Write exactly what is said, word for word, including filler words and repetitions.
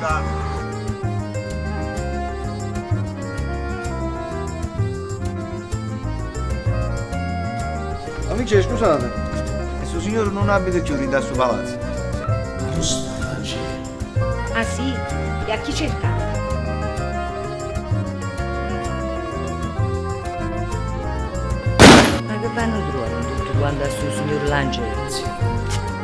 Luca. Amici, scusate, questo signore non abita più in questo palazzo. Ah sì? E a chi cercate? Ma che vanno trovare tutto quando a suo signor Lange?